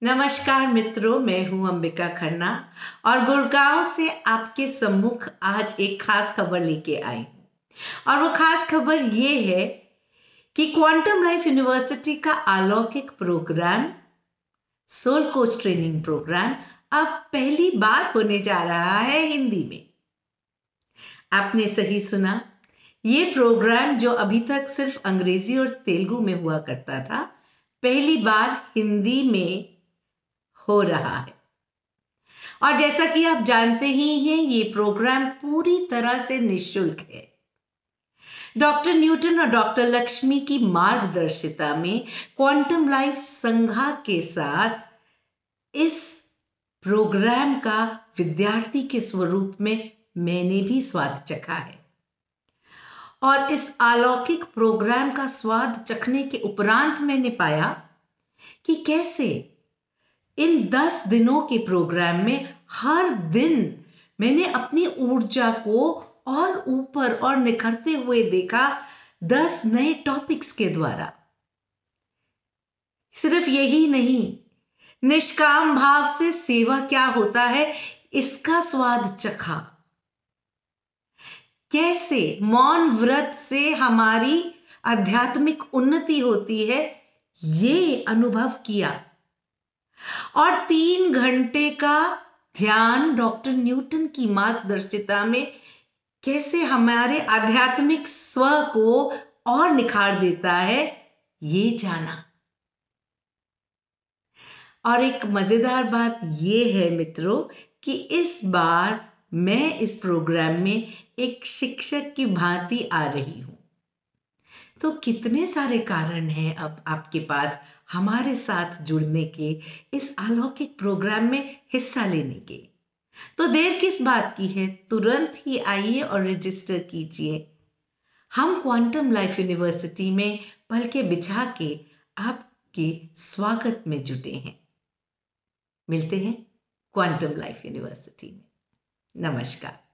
नमस्कार मित्रों, मैं हूं अंबिका खन्ना और गुड़गांव से आपके सम्मुख आज एक खास खबर लेके आई हूं। और वो खास खबर ये है कि क्वांटम लाइफ यूनिवर्सिटी का अलौकिक program soul coach training program अब पहली बार होने जा रहा है हिंदी में। आपने सही सुना, ये प्रोग्राम जो अभी तक सिर्फ अंग्रेजी और तेलुगु में हुआ करता था, पहली बार हिंदी में हो रहा है। और जैसा कि आप जानते ही हैं, ये प्रोग्राम पूरी तरह से निःशुल्क है। डॉक्टर न्यूटन और डॉक्टर लक्ष्मी की मार्गदर्शिता में क्वांटम लाइफ संघा के साथ इस प्रोग्राम का विद्यार्थी के स्वरूप में मैंने भी स्वाद चखा है। और इस अलौकिक प्रोग्राम का स्वाद चखने के उपरांत मैंने पाया कि कैसे इन 10 दिनों के प्रोग्राम में हर दिन मैंने अपनी ऊर्जा को और ऊपर और निखरते हुए देखा 10 नए टॉपिक्स के द्वारा। सिर्फ यही नहीं, निष्काम भाव से सेवा क्या होता है इसका स्वाद चखा। कैसे मौन व्रत से हमारी आध्यात्मिक उन्नति होती है, ये अनुभव किया। और 3 घंटे का ध्यान डॉक्टर न्यूटन की मार्गदर्शिता में कैसे हमारे आध्यात्मिक स्व को और निखार देता है, ये जाना। और एक मजेदार बात ये है मित्रों कि इस बार मैं इस प्रोग्राम में एक शिक्षक की भांति आ रही हूं। तो कितने सारे कारण हैं अब आपके पास हमारे साथ जुड़ने के, इस अलौकिक प्रोग्राम में हिस्सा लेने के। तो देर किस बात की है, तुरंत ही आइए और रजिस्टर कीजिए। हम क्वांटम लाइफ यूनिवर्सिटी में पलकें बिछा के आपके स्वागत में जुटे हैं। मिलते हैं क्वांटम लाइफ यूनिवर्सिटी में। नमस्कार।